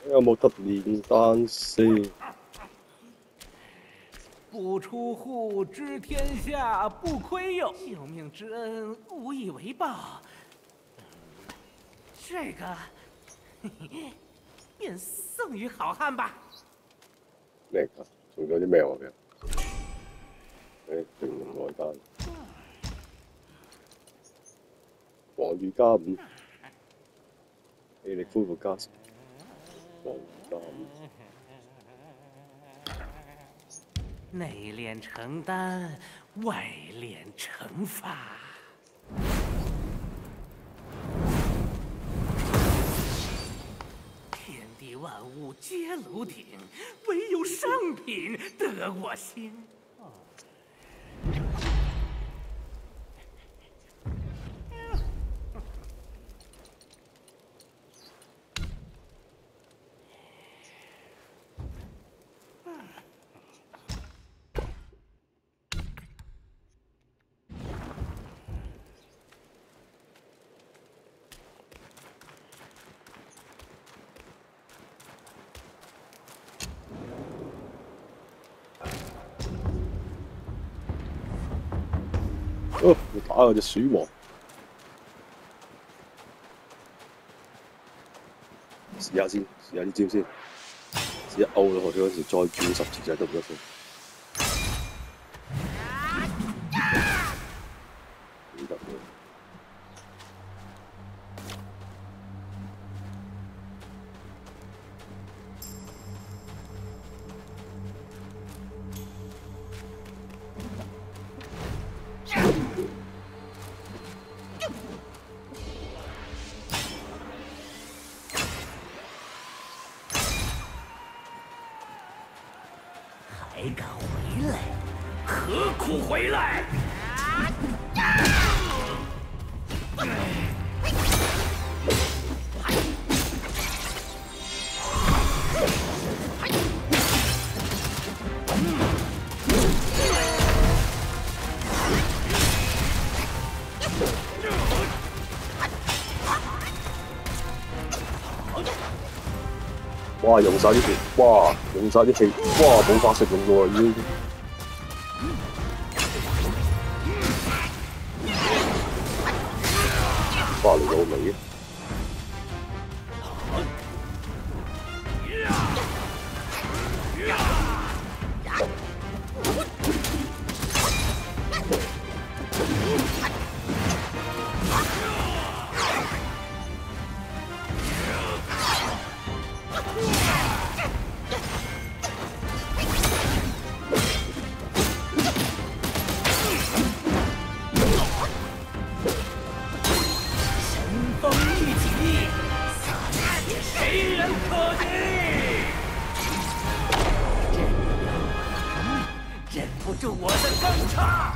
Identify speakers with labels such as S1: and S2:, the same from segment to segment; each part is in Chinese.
S1: 有冇得練單先？
S2: 不出户知天下不亏哟，救命之恩无以为报。这个，嘿嘿，便送与好汉吧。
S1: 咩㗎？仲有啲咩話嘅？定用外單。黃魚加五，氣力恢復加成。黃魚加五。
S2: 内练成丹，外练成法。天地万物皆炉鼎，唯有上品得我心。
S1: 哦，要打嗰隻鼠王，試下先，試下啲招先，試下勾落去嗰時再轉10次就得唔得先？唔得喎！
S2: 还敢回来？何苦回来？
S1: 哇！用晒啲血，哇！用晒啲氣，哇！冇法術用喎已經。哇！嚟到尾。
S2: 谁人可敌？忍不住我的钢叉。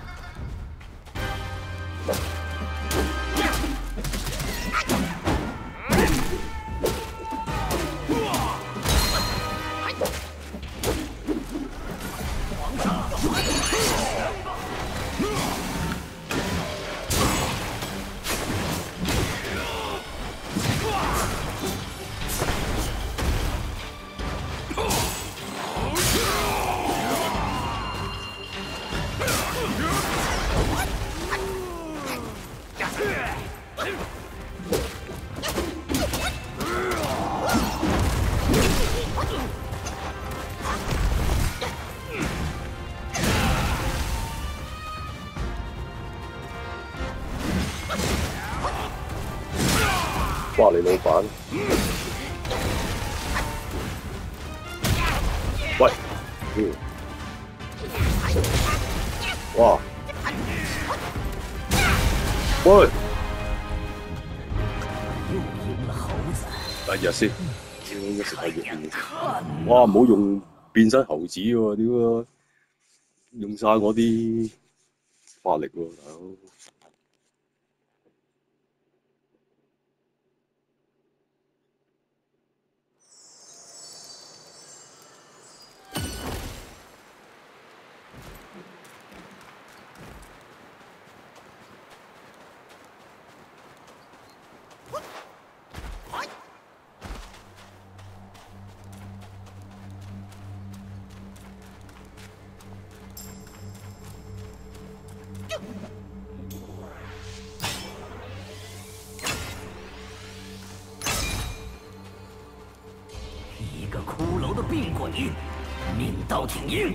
S1: 哇！你老闆，喂，哇，喂，
S2: 又赢了猴子。
S1: 第日先，應該食係肉面。哇！唔好用變身猴子喎，屌啊！用晒我啲法力喎，大佬。
S2: 你，命刀挺硬。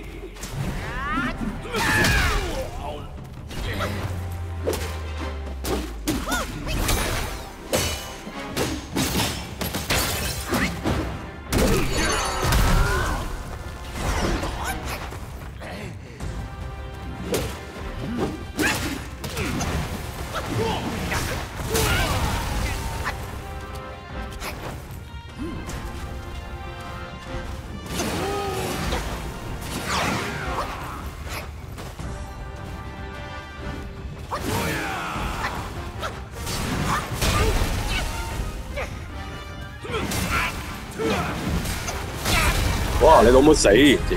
S1: 哇！你老母死，屌！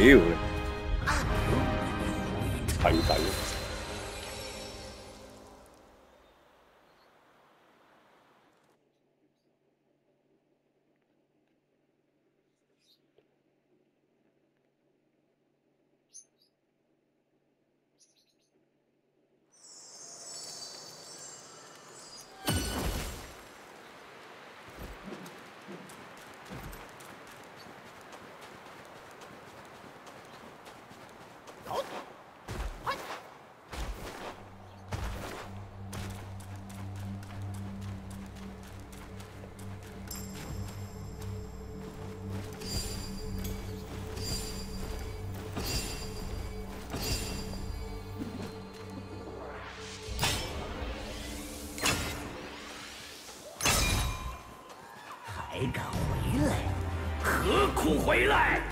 S1: 係抵。
S2: 还敢回来？何苦回来？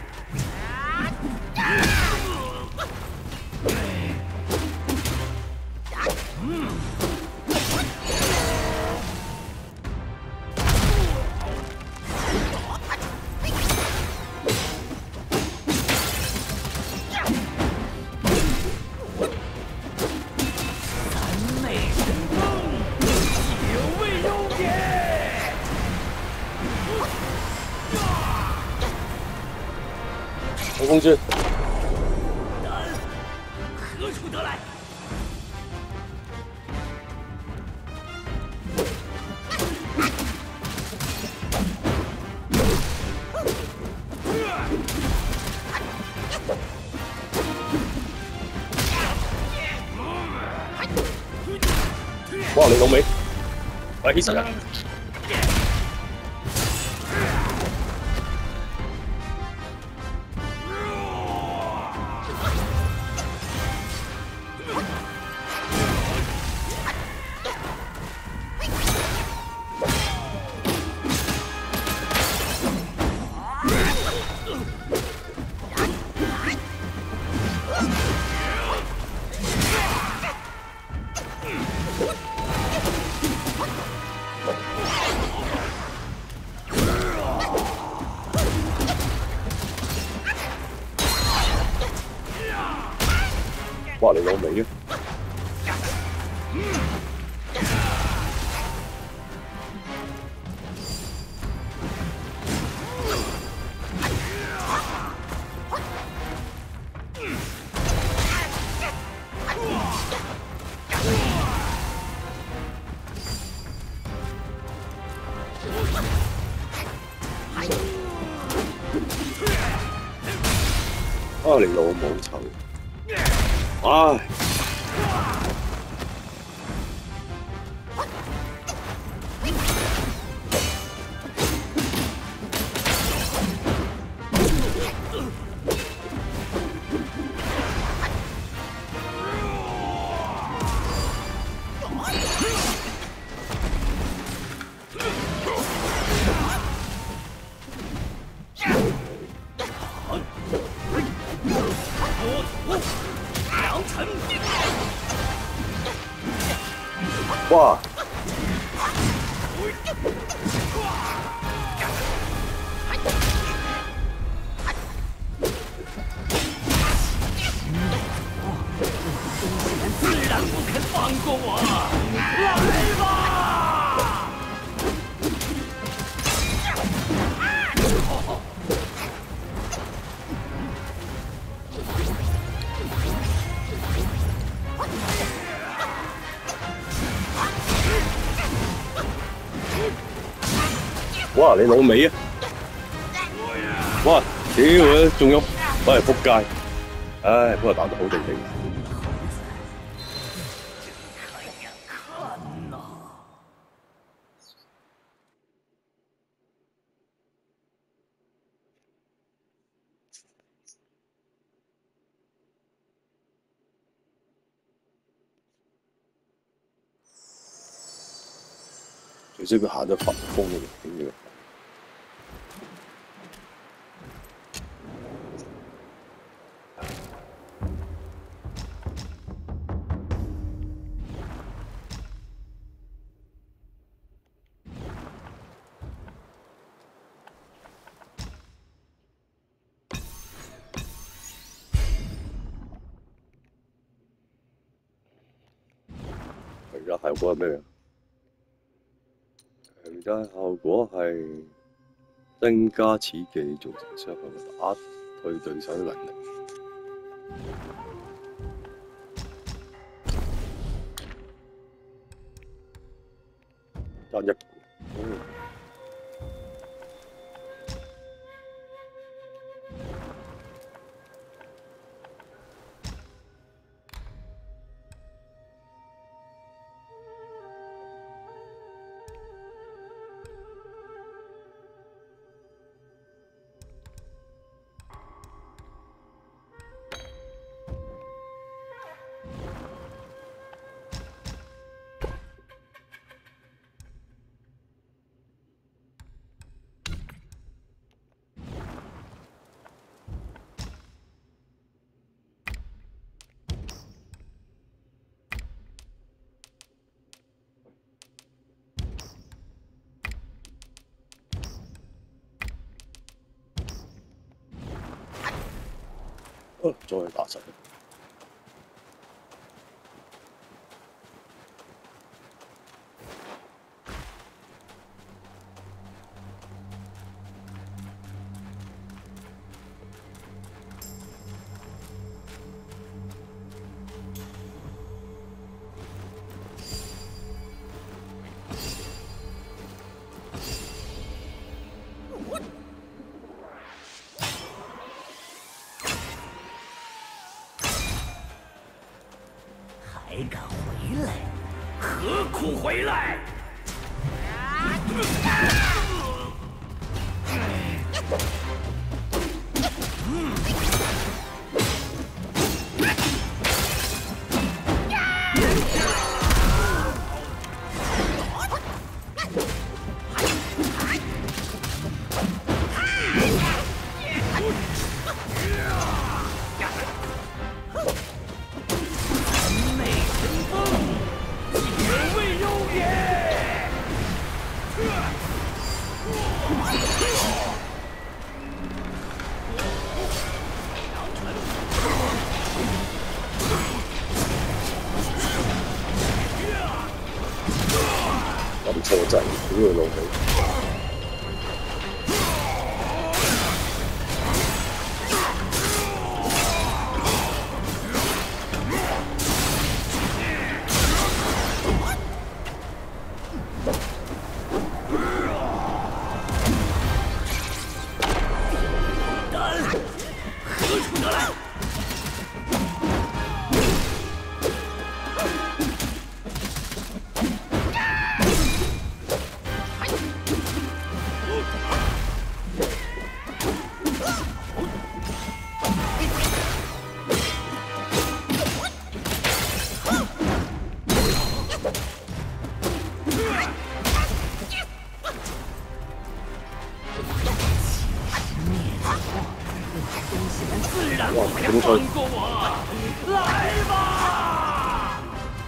S2: 三昧神功，有味优点。
S1: 冲锋军，
S2: 丹何处得来？
S1: 哇！你老味，喂，起實啊！哇！你老味啊！啊！你老母臭！唉！哇！
S2: 自然不肯放过我，来吧！
S1: 哇！你老味啊！哇！ 屌，仲有，唉，仆街！唉，不過打得好地地。除非佢行得發瘋嘅，點樣？而家效果係咩啊？而家效果係增加此技造成傷害，打退對手能力。單一。再打實。
S2: 还敢回来？何苦回来？咁錯滯，屌佢老味！哇，咁脆！ 来吧！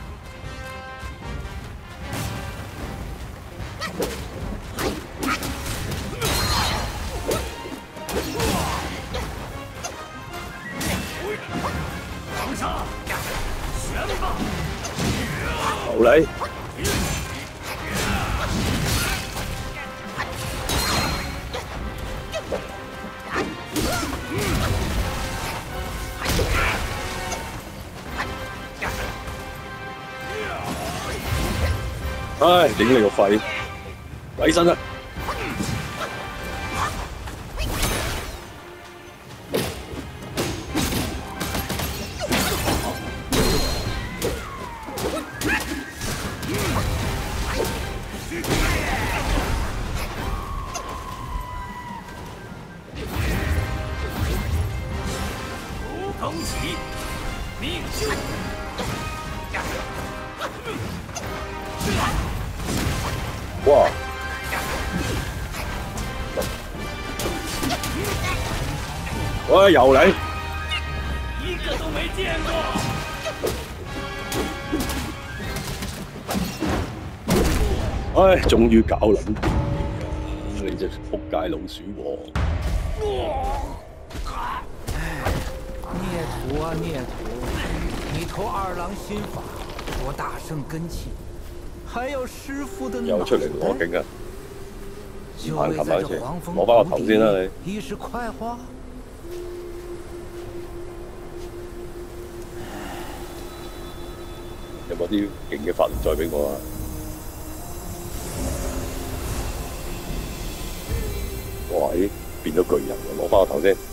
S2: 皇上，选吧！
S1: 好嚟！唉，頂你個肺！鬼身啊！ 啊，又嚟！
S2: 一个都没见过。
S1: 唉，終於搞撚掂你隻仆街老鼠王！
S2: 孽徒啊孽徒，你投二郎心法，我大圣根器，还有师傅的
S1: 又出嚟攞景啊！
S2: 就
S1: 行琴埋一齊，
S2: 为在这黄蜂
S1: 攞翻個
S2: 谷
S1: 頭先啦你。
S2: 一时快活。
S1: 有冇啲勁嘅法力再俾我啊？哇！咦，變咗巨人喎！攞翻個頭先。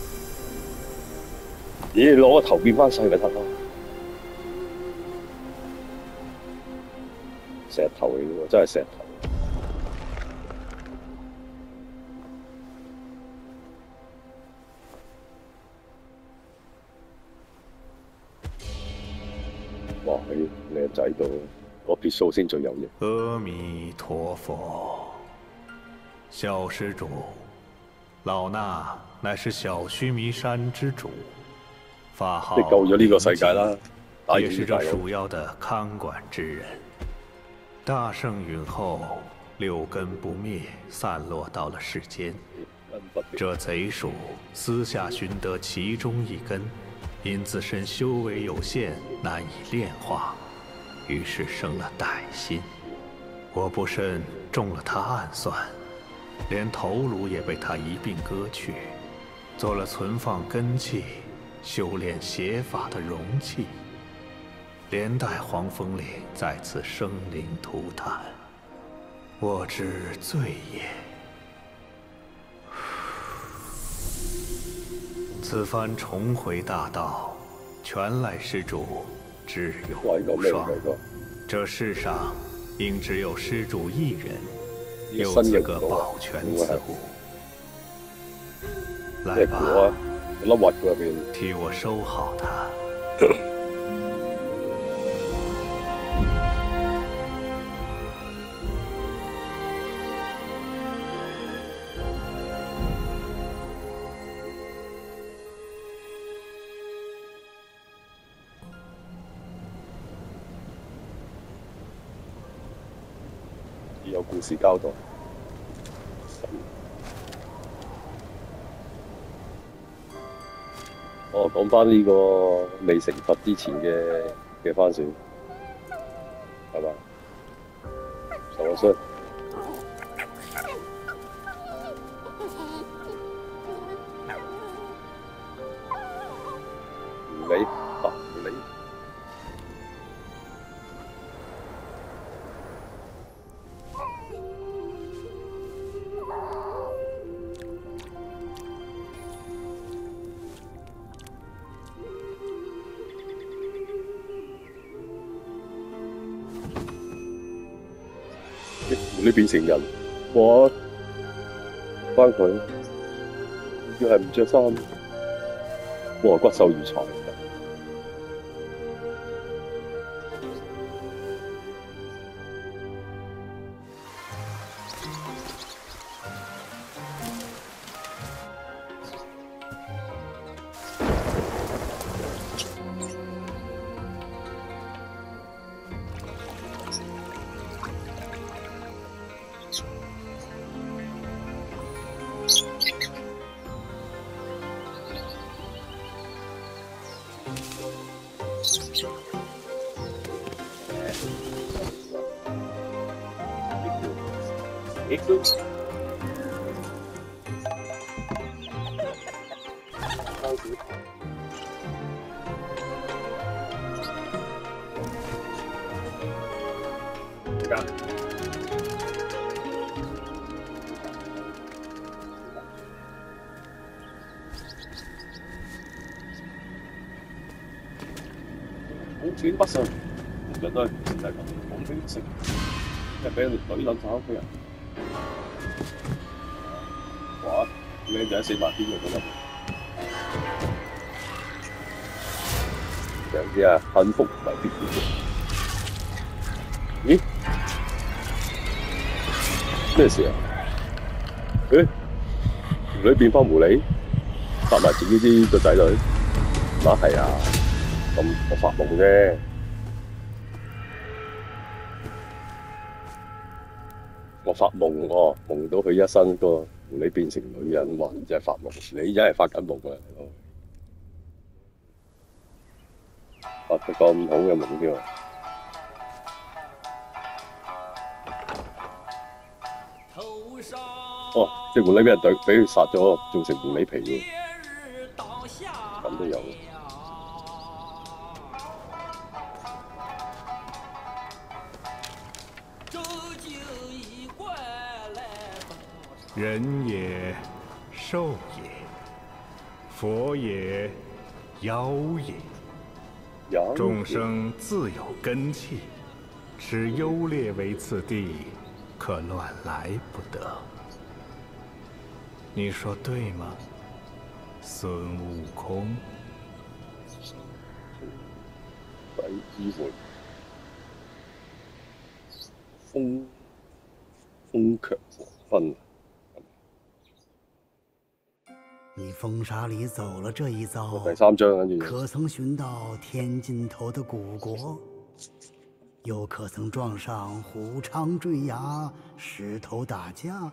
S1: 咦，攞個頭變翻細咪得咯？石頭嚟嘅喎，真係石頭。哇！喺靚仔度，個撇數先最有型。
S3: 阿弥陀佛，小施主，老衲乃是小须弥山之主，法号
S1: 你救咗呢個世界啦，打
S3: 也是这
S1: 完大佬。
S3: 蜀妖的看管之人。大圣陨后，六根不灭，散落到了世间。这贼鼠私下寻得其中一根，因自身修为有限，难以炼化，于是生了歹心。我不慎中了他暗算，连头颅也被他一并割去，做了存放根器、修炼邪法的容器，连带黄风岭再次生灵涂炭，我之罪也。此番重回大道，全赖施主只有无双。这世上应只有施主一人有资格保全此物。来吧，
S1: 粒核入邊。
S3: 替我收好它。
S1: 有故事交代。哦，講翻呢個未成佛之前嘅番薯，係嘛？受咗傷。唔理，唔理。你變成人，我翻佢，要係唔着衫，我骨瘦如柴。好轉不順，日日都係就係咁，講清晰，即係俾人隊撚炒屋企人。哇！靚仔400邊嘅嗰粒，樣啲啊，幸福唔係必然嘅。咦？咩事啊？誒，條女變翻狐狸？ 殺埋自己啲個仔女，哪係啊？咁我發夢啫。我發夢喎，夢到佢一生個狐狸變成女人，哇！真係發夢，你真係發緊夢啊！發得咁好嘅夢添啊！哦，隻狐狸俾人俾佢殺咗，做成狐狸皮喎，咁都有。
S3: 人也，兽也，佛也，妖也。众生自有根器，持优劣为次第，可乱来不得。你说对吗，孙悟空？
S1: 机會，風強黃昏。
S4: 你风沙里走了这一遭，
S1: 第三章跟住，
S4: 可曾寻到天尽头的古国？又可曾撞上虎昌坠崖、石头打架？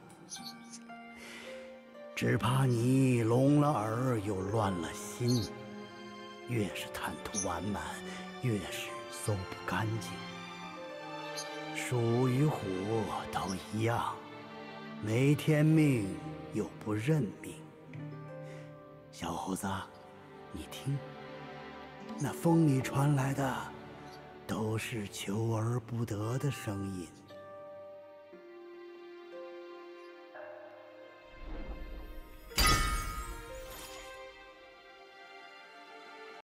S4: 只怕你聋了耳又乱了心，越是贪图完满，越是搜不干净。鼠与虎都一样，没天命又不认命。小猴子，你听，那风里传来的都是求而不得的声音。